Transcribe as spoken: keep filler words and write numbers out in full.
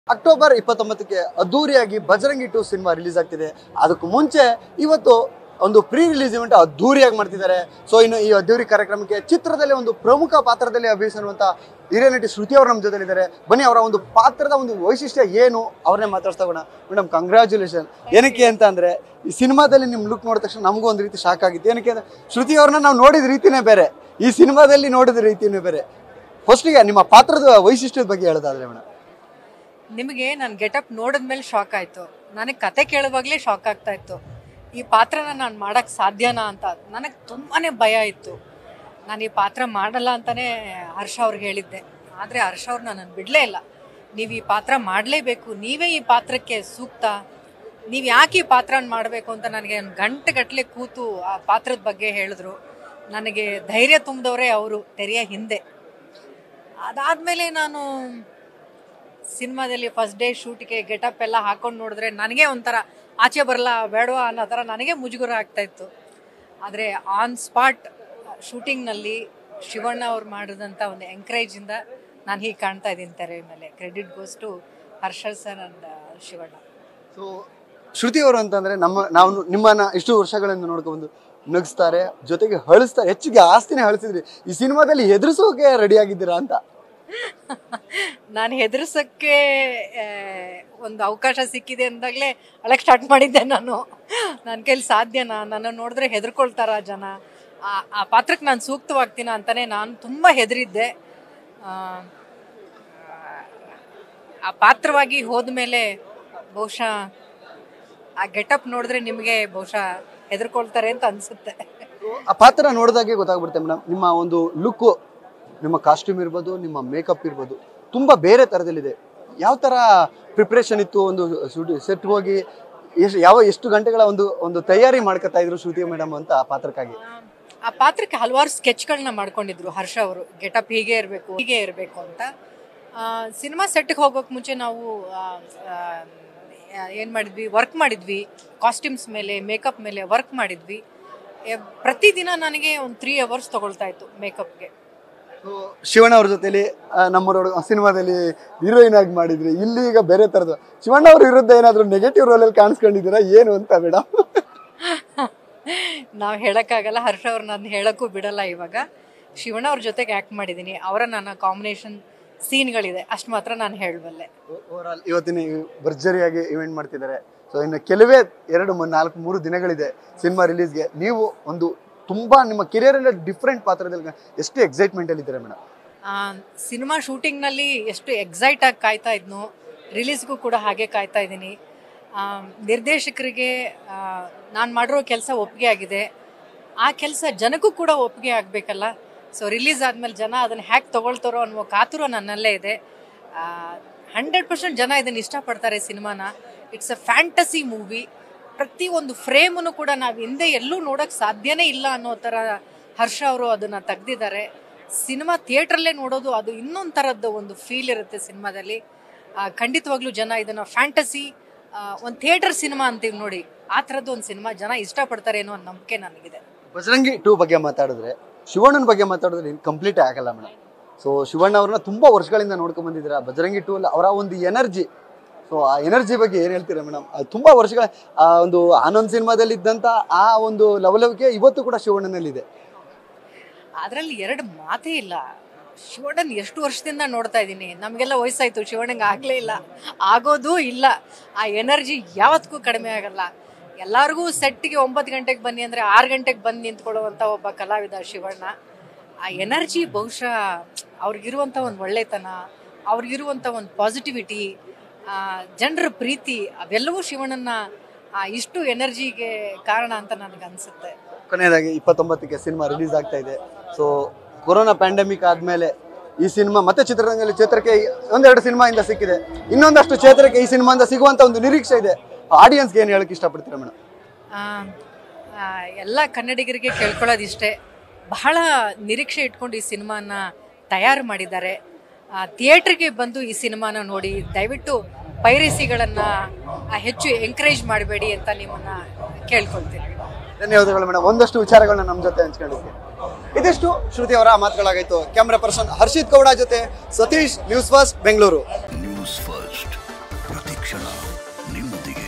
October ಇಪ್ಪತ್ತೊಂಬತ್ತಕ್ಕೆ ಅದ್ದೂರಿಯಾಗಿ Bajrangi to cinema release ಆಗ್ತಿದೆ. ಅದಕ್ಕೂ ಮುಂಚೆ ಇವತ್ತು ಒಂದು ಪ್ರೀ ರಿಲೀಸ್ ಇವೆಂಟ್ ಅದ್ದೂರಿಯಾಗಿ ಮಾಡ್ತಿದ್ದಾರೆ. ಸೊ ಇನ್ನು ಈ ಅದ್ದೂರಿ ಕಾರ್ಯಕ್ರಮಕ್ಕೆ ಚಿತ್ರದಲ್ಲಿ ಒಂದು ಪ್ರಮುಖ ಪಾತ್ರದಲ್ಲಿ ಅಭಿನಯಿಸಿರುವಂಥ ಹಿರಿಯ ನಟಿ ಶ್ರುತಿ ಅವರು ನಮ್ಮ ಜೊತೆಲಿದ್ದಾರೆ. ಬನ್ನಿ, ಅವರ ಒಂದು ಪಾತ್ರದ ಒಂದು ವೈಶಿಷ್ಟ್ಯ ಏನು ಅವ್ರನ್ನೇ ಮಾತಾಡ್ತಾ ಹೋಗೋಣ. Madam, congratulation. ಏನಕ್ಕೆ ಅಂತ ಅಂದರೆ, ಈ ಸಿನಿಮಾದಲ್ಲಿ ನಿಮ್ಮ ಲುಕ್ ನೋಡಿದ ತಕ್ಷಣ ನಮಗೂ ಒಂದು ರೀತಿ ಶಾಕ್ ಆಗಿತ್ತು. ಏನಕ್ಕೆ ಅಂದರೆ, ಶ್ರುತಿ ಅವ್ರನ್ನ ನಾವು ನೋಡಿದ ರೀತಿನೇ ಬೇರೆ, ಈ ಸಿನಿಮಾದಲ್ಲಿ ನೋಡಿದ ರೀತಿನೇ ಬೇರೆ. ಫಸ್ಟಿಗೆ ನಿಮ್ಮ ಪಾತ್ರದ ವೈಶಿಷ್ಟ್ಯದ ಬಗ್ಗೆ ಹೇಳೋದಾದ್ರೆ ಮೇಡಮ್. ನಿಮಗೆ ನನ್ನ ಗೆಟಪ್ ನೋಡಿದ್ಮೇಲೆ ಶಾಕ್ ಆಯಿತು. ನನಗೆ ಕತೆ ಕೇಳುವಾಗಲೇ ಶಾಕ್ ಆಗ್ತಾ ಇತ್ತು. ಈ ಪಾತ್ರನ ನಾನು ಮಾಡೋಕ್ಕೆ ಸಾಧ್ಯನಾ ಅಂತ ನನಗೆ ತುಂಬಾ ಭಯ ಇತ್ತು. ನಾನು ಈ ಪಾತ್ರ ಮಾಡಲ್ಲ ಅಂತಲೇ ಹರ್ಷ ಅವ್ರಿಗೆ ಹೇಳಿದ್ದೆ. ಆದರೆ ಹರ್ಷ ಅವ್ರು ನನ್ನನ್ನು ಬಿಡಲೇ ಇಲ್ಲ. ನೀವು ಈ ಪಾತ್ರ ಮಾಡಲೇಬೇಕು, ನೀವೇ ಈ ಪಾತ್ರಕ್ಕೆ ಸೂಕ್ತ, ನೀವು ಯಾಕೆ ಈ ಪಾತ್ರನ ಮಾಡಬೇಕು ಅಂತ ನನಗೆ ಗಂಟೆಗಟ್ಟಲೆ ಕೂತು ಆ ಪಾತ್ರದ ಬಗ್ಗೆ ಹೇಳಿದ್ರು. ನನಗೆ ಧೈರ್ಯ ತುಂಬಿದವರೇ ಅವರು ತೆರೆಯ ಹಿಂದೆ. ಅದಾದಮೇಲೆ ನಾನು ಸಿನಿಮಾದಲ್ಲಿ ಫಸ್ಟ್ ಡೇ ಶೂಟಿಗೆ ಗೆಟಪ್ ಎಲ್ಲ ಹಾಕೊಂಡು ನೋಡಿದ್ರೆ ನನಗೆ ಒಂಥರ ಆಚೆ ಬರಲ್ಲ ಬೇಡವಾ ಅನ್ನೋ ಥರ ನನಗೆ ಮುಜುಗರ ಆಗ್ತಾಯಿತ್ತು. ಆದರೆ ಆನ್ ಸ್ಪಾಟ್ ಶೂಟಿಂಗ್ನಲ್ಲಿ ಶಿವಣ್ಣ ಅವ್ರು ಮಾಡಿದಂಥ ಒಂದು ಎಂಕರೇಜಿಂದ ನಾನು ಹೀಗೆ ಕಾಣ್ತಾ ಇದ್ದೀನಿ ತೆರೆ ಮೇಲೆ. Credit goes to Harshal sir and Shivanna. So Shruti ಅವರು ಅಂತಂದರೆ ನಮ್ಮ ನಾವು ನಿಮ್ಮನ್ನು ಇಷ್ಟು ವರ್ಷಗಳಿಂದ ನೋಡ್ಕೊಂಡು ನಗಿಸ್ತಾರೆ, ಜೊತೆಗೆ ಹಳಿಸ್ತಾರೆ, ಹೆಚ್ಚಿಗೆ ಆಸ್ತಿನೇ ಹಳಿಸಿದ್ರಿ. ಈ ಸಿನಿಮಾದಲ್ಲಿ ಹೆದರ್ಸೋಕೆ ರೆಡಿ ಆಗಿದ್ದೀರಾ ಅಂತ. ನಾನು ಹೆದರ್ಸೋಕ್ಕೆ ಒಂದು ಅವಕಾಶ ಸಿಕ್ಕಿದೆ ಅಂದಾಗಲೇ ಅಳಕ್ಕೆ ಸ್ಟಾರ್ಟ್ ಮಾಡಿದ್ದೆ. ನಾನು ನನ್ನ ಕೈಲಿ ಸಾಧ್ಯನಾ, ನನ್ನ ನೋಡಿದ್ರೆ ಹೆದರ್ಕೊಳ್ತಾರ ಜನ, ಆ ಆ ಪಾತ್ರಕ್ಕೆ ನಾನು ಸೂಕ್ತವಾಗ್ತೀನ ಅಂತಲೇ ನಾನು ತುಂಬ ಹೆದರಿದ್ದೆ. ಆ ಪಾತ್ರವಾಗಿ ಹೋದ್ಮೇಲೆ ಬಹುಶಃ ಆ ಗೆಟಪ್ ನೋಡಿದ್ರೆ ನಿಮಗೆ ಬಹುಶಃ ಹೆದರ್ಕೊಳ್ತಾರೆ ಅಂತ ಅನಿಸುತ್ತೆ. ಆ ಪಾತ್ರ ನೋಡಿದಾಗೆ ಗೊತ್ತಾಗ್ಬಿಡುತ್ತೆ ಮೇಡಮ್. ನಿಮ್ಮ ಒಂದು ಲುಕ್ಕು, ನಿಮ್ಮ ಕಾಸ್ಟ್ಯೂಮ್ ಇರ್ಬೋದು, ನಿಮ್ಮ ಮೇಕಪ್ ಇರ್ಬೋದು, ತುಂಬ ಬೇರೆ ಥರದಲ್ಲಿದೆ. ಯಾವ ಥರ ಪ್ರಿಪ್ರೇಷನ್ ಇತ್ತು? ಒಂದು ಸೆಟ್ ಹೋಗಿ ಎಷ್ಟು ಯಾವ ಎಷ್ಟು ಗಂಟೆಗಳ ಒಂದು ಒಂದು ತಯಾರಿ ಮಾಡ್ಕೊತಾ ಇದ್ರು ಶ್ರುತಿ ಮೇಡಮ್ ಅಂತ ಆ ಪಾತ್ರಕ್ಕಾಗಿ? ಆ ಪಾತ್ರಕ್ಕೆ ಹಲವಾರು ಸ್ಕೆಚ್ಗಳನ್ನ ಮಾಡ್ಕೊಂಡಿದ್ರು ಹರ್ಷ ಅವರು. ಗೆಟಪ್ ಹೀಗೆ ಇರಬೇಕು, ಹೀಗೆ ಇರಬೇಕು ಅಂತ. ಸಿನಿಮಾ ಸೆಟ್ಗೆ ಹೋಗೋಕೆ ಮುಂಚೆ ನಾವು ಏನು ಮಾಡಿದ್ವಿ, ವರ್ಕ್ ಮಾಡಿದ್ವಿ. ಕಾಸ್ಟ್ಯೂಮ್ಸ್ ಮೇಲೆ, ಮೇಕಪ್ ಮೇಲೆ ವರ್ಕ್ ಮಾಡಿದ್ವಿ. ಪ್ರತಿದಿನ ನನಗೆ ಒಂದು ತ್ರೀ ಅವರ್ಸ್ ತೊಗೊಳ್ತಾ ಇತ್ತು ಮೇಕಪ್ಗೆ. ಶಿವಣ್ಣ ಅವ್ರ ಜೊತೆಲಿ ನಮ್ಮರೊಡ ಸಿನಿಮಾದಲ್ಲಿ ಹೀರೋಯಿನ್ ಆಗಿ ಮಾಡಿದ್ರಿ, ಇಲ್ಲಿ ಈಗ ಬೇರೆ ಥರದ್ದು. ಶಿವಣ್ಣ ಅವ್ರ ವಿರುದ್ಧ ಏನಾದರೂ ನೆಗೆಟಿವ್ ರೋಲಲ್ಲಿ ಕಾಣಿಸ್ಕೊಂಡಿದ್ದೀರಾ ಏನು ಅಂತ ಮೇಡಮ್? ನಾವು ಹೇಳೋಕ್ಕಾಗಲ್ಲ, ಹರ್ಷ ಅವ್ರು ನಾನು ಹೇಳೋಕ್ಕೂ ಬಿಡಲ್ಲ. ಇವಾಗ ಶಿವಣ್ಣ ಅವ್ರ ಜೊತೆಗೆ ಆ್ಯಕ್ಟ್ ಮಾಡಿದ್ದೀನಿ, ಅವರ ನನ್ನ ಕಾಂಬಿನೇಷನ್ ಸೀನ್ಗಳಿದೆ, ಅಷ್ಟು ಮಾತ್ರ ನಾನು ಹೇಳಬಲ್ಲೆ. ಓವರಾಲ್ ಇವತ್ತಿನ ಭರ್ಜರಿಯಾಗಿ ಇವೆಂಟ್ ಮಾಡ್ತಿದ್ದಾರೆ. ಸೊ ಇನ್ನು ಕೆಲವೇ ಎರಡು ನಾಲ್ಕು ಮೂರು ದಿನಗಳಿದೆ ಸಿನಿಮಾ ರಿಲೀಸ್ಗೆ. ನೀವು ಒಂದು ತುಂಬ ನಿಮ್ಮ ಕೆರಿಯರಲ್ಲಿ ಡಿಫ್ರೆಂಟ್ ಪಾತ್ರದಲ್ಲಿ ಎಷ್ಟು ಎಕ್ಸೈಟ್ಮೆಂಟಲ್ಲಿ ಇದ್ದೀರಾ ಮೇಡಮ್? ಸಿನಿಮಾ ಶೂಟಿಂಗ್ನಲ್ಲಿ ಎಷ್ಟು ಎಕ್ಸೈಟ್ ಆಗಿ ಕಾಯ್ತಾ ಇದ್ನೋ, ರಿಲೀಸ್ಗೂ ಕೂಡ ಹಾಗೆ ಕಾಯ್ತಾ ಇದ್ದೀನಿ. ನಿರ್ದೇಶಕರಿಗೆ ನಾನು ಮಾಡಿರೋ ಕೆಲಸ ಒಪ್ಪಿಗೆ ಆಗಿದೆ, ಆ ಕೆಲಸ ಜನಕ್ಕೂ ಕೂಡ ಒಪ್ಪಿಗೆ ಆಗಬೇಕಲ್ಲ. ಸೊ ರಿಲೀಸ್ ಆದಮೇಲೆ ಜನ ಅದನ್ನು ಹ್ಯಾಕ್ ತೊಗೊಳ್ತಾರೋ ಅನ್ನೋ ಕಾತುರ ನನ್ನಲ್ಲೇ ಇದೆ. ಹಂಡ್ರೆಡ್ ಪರ್ಸೆಂಟ್ ಜನ ಇದನ್ನು ಇಷ್ಟಪಡ್ತಾರೆ ಸಿನಿಮಾನ. It's a fantasy movie. ಪ್ರತಿಯೊಂದು ಫ್ರೇಮನ್ನು ಕೂಡ ನಾವು ಹಿಂದೆ ಎಲ್ಲೂ ನೋಡೋಕ್ಕೆ ಸಾಧ್ಯನೇ ಇಲ್ಲ ಅನ್ನೋ ಥರ ಹರ್ಷ ಅವರು ಅದನ್ನು ತೆಗ್ದಿದ್ದಾರೆ. ಸಿನಿಮಾ ಥಿಯೇಟ್ರಲ್ಲೇ ನೋಡೋದು ಅದು ಇನ್ನೊಂದು ಥರದ್ದು ಒಂದು ಫೀಲ್ ಇರುತ್ತೆ ಸಿನಿಮಾದಲ್ಲಿ. ಖಂಡಿತವಾಗ್ಲೂ ಜನ ಇದನ್ನು ಫ್ಯಾಂಟಸಿ ಒಂದು ಥಿಯೇಟರ್ ಸಿನಿಮಾ ಅಂತೀವಿ ನೋಡಿ, ಆ ಥರದ್ದು ಒಂದು ಸಿನಿಮಾ ಜನ ಇಷ್ಟಪಡ್ತಾರೆ ಅನ್ನೋ ಒಂದು ನಂಬಿಕೆ ನನಗಿದೆ. ಬಜರಂಗಿ ಟೂ ಬಗ್ಗೆ ಮಾತಾಡಿದ್ರೆ, ಶಿವಣ್ಣನ ಬಗ್ಗೆ ಮಾತಾಡಿದ್ರೆ ಕಂಪ್ಲೀಟ್ ಆಗಲ್ಲ ಮೇಡಮ್. ಸೊ ಶಿವಣ್ಣ ಅವ್ರನ್ನ ತುಂಬ ವರ್ಷಗಳಿಂದ ನೋಡ್ಕೊಂಡು ಬಂದಿದ್ದೀರಾ. ಬಜರಂಗಿ ಟೂ ಅಲ್ಲಿ ಅವರ ಒಂದು ಎನರ್ಜಿ, ಸೊ ಆ ಎನರ್ಜಿ ಬಗ್ಗೆ ಏನು ಹೇಳ್ತೀರಾ ಮೇಡಮ್? ಅದು ತುಂಬ ವರ್ಷಗಳ ಆ ಒಂದು ಆನಂದ್ ಸಿನಿಮಾದಲ್ಲಿ ಇದ್ದಂಥ ಆ ಒಂದು ಲವಲವಿಕೆ ಇವತ್ತು ಕೂಡ ಶಿವಣ್ಣನಲ್ಲಿದೆ. ಅದರಲ್ಲಿ ಎರಡು ಮಾತೇ ಇಲ್ಲ. ಶಿವಣ್ಣನ ಎಷ್ಟು ವರ್ಷದಿಂದ ನೋಡ್ತಾ ಇದ್ದೀನಿ, ನಮಗೆಲ್ಲ ವಯಸ್ಸಾಯಿತು, ಶಿವಣ್ಣಂಗೆ ಆಗಲೇ ಇಲ್ಲ, ಆಗೋದೂ ಇಲ್ಲ. ಆ ಎನರ್ಜಿ ಯಾವತ್ತಿಗೂ ಕಡಿಮೆ ಆಗಲ್ಲ. ಎಲ್ಲರಿಗೂ ಸೆಟ್ಟಿಗೆ ಒಂಬತ್ತು ಗಂಟೆಗೆ ಬನ್ನಿ ಅಂದರೆ ಆರು ಗಂಟೆಗೆ ಬಂದು ನಿಂತ್ಕೊಳ್ಳುವಂಥ ಒಬ್ಬ ಕಲಾವಿದ ಶಿವಣ್ಣ. ಆ ಎನರ್ಜಿ ಬಹುಶಃ ಅವ್ರಿಗಿರುವಂಥ ಒಂದು ಒಳ್ಳೆತನ, ಅವ್ರಿಗಿರುವಂಥ ಒಂದು ಪಾಸಿಟಿವಿಟಿ, ಜನರ ಪ್ರೀತಿ, ಅವೆಲ್ಲವೂ ಶಿವಣ್ಣನ ಇಷ್ಟು ಎನರ್ಜಿಗೆ ಕಾರಣ ಅಂತ ನನಗೆ ಅನಿಸುತ್ತೆ. ಕೊನೆಯದಾಗಿ ಇಪ್ಪತ್ತೊಂಬತ್ತಕ್ಕೆ ಸಿನಿಮಾ ರಿಲೀಸ್ ಆಗ್ತಾ ಇದೆ. ಸೊ ಕೊರೋನಾ ಪ್ಯಾಂಡಮಿಕ್ ಆದಮೇಲೆ ಈ ಸಿನಿಮಾ ಮತ್ತೆ ಚಿತ್ರರಂಗದಲ್ಲಿ ಚೇತರಿಕೆ ಒಂದೆರಡು ಸಿನಿಮಾಯಿಂದ ಸಿಕ್ಕಿದೆ, ಇನ್ನೊಂದಷ್ಟು ಚೇತರಿಕೆ ಈ ಸಿನಿಮಾಯಿಂದ ಸಿಗುವಂಥ ಒಂದು ನಿರೀಕ್ಷೆ ಇದೆ. ಆಡಿಯನ್ಸ್ಗೆ ಏನು ಹೇಳಕ್ಕೆ ಇಷ್ಟಪಡ್ತೀರಾ ಮೇಡಮ್? ಎಲ್ಲ ಕನ್ನಡಿಗರಿಗೆ ಕೇಳ್ಕೊಳ್ಳೋದಿಷ್ಟೇ, ಬಹಳ ನಿರೀಕ್ಷೆ ಇಟ್ಕೊಂಡು ಈ ಸಿನಿಮಾನ ತಯಾರು ಮಾಡಿದ್ದಾರೆ. ಥಿಯೇಟ್ರಿಗೆ ಬಂದು ಈ ಸಿನಿಮಾನ ನೋಡಿ, ದಯವಿಟ್ಟು ಪೈರಸಿಗಳನ್ನು ಹೆಚ್ಚು ಎಂಕರೇಜ್ ಮಾಡಬೇಡಿ ಅಂತ ನಿಮ್ಮನ್ನು ಕೇಳ್ಕೊಳ್ತೀನಿ. ಧನ್ಯವಾದಗಳು ಮೇಡಮ್. ಒಂದಷ್ಟು ವಿಚಾರಗಳನ್ನ ನಮ್ಮ ಜೊತೆ ಹಂಚ್ಕೊಂಡಿದ್ದೀವಿ. ಇದಿಷ್ಟು ಶ್ರುತಿ ಅವರ ಮಾತುಗಳಾಗಿತ್ತು. ಕ್ಯಾಮ್ರಾ ಪರ್ಸನ್ ಹರ್ಷಿತ್ ಗೌಡ ಜೊತೆ Satish, news first Bengaluru. News first ಕ್ಷಣ ನಿಮ್ಮೊಂದಿಗೆ.